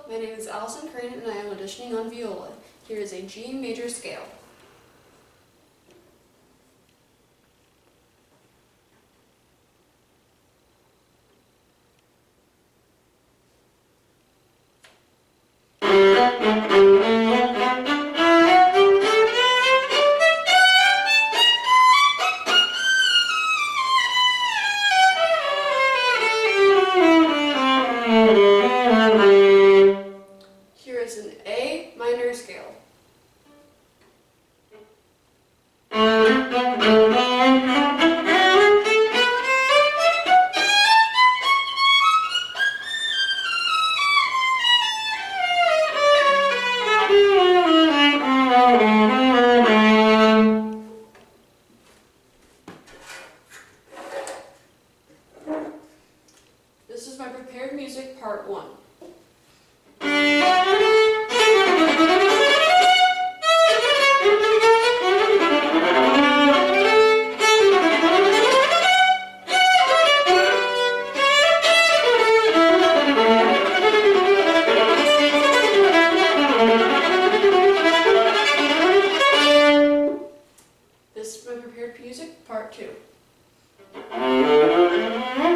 my name is Allison and I am auditioning on viola. Here is a G major scale. Here is an A minor scale. This is my prepared music part 1. This is my prepared music part 2.